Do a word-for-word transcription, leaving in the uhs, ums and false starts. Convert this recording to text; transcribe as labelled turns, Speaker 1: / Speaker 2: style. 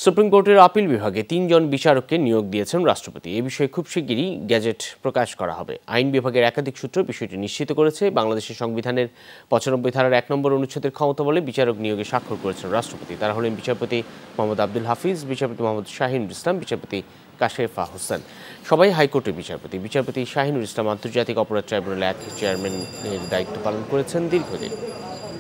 Speaker 1: Supreme কোর্টের appeal বিভাগে তিনজন বিচারককে নিয়োগ দিয়েছেন রাষ্ট্রপতি। এ বিষয়ে খুব শিগগিরই গেজেট প্রকাশ করা হবে। আইন বিভাগের একাধিক সূত্র বিষয়টি নিশ্চিত করেছে। বাংলাদেশের সংবিধানের পঁচানব্বই ধারার এক নম্বর অনুচ্ছেদের ক্ষমতা বলে বিচারক নিয়োগে স্বাক্ষর করেছেন রাষ্ট্রপতি। তারা হলেন বিচারপতি মোহাম্মদ আব্দুল হাফিজ, বিচারপতি মোহাম্মদ শাহিনুর ইসলাম, বিচারপতি কাশেফা হোসেন। সবাই হাইকোর্টের বিচারপতি। বিচারপতি শাহিনুর ইসলাম আন্তর্জাতিক অপরাধ ট্রাইব্যুনাল এক চেয়ারম্যানের দায়িত্ব পালন করেছেন দীর্ঘদিন।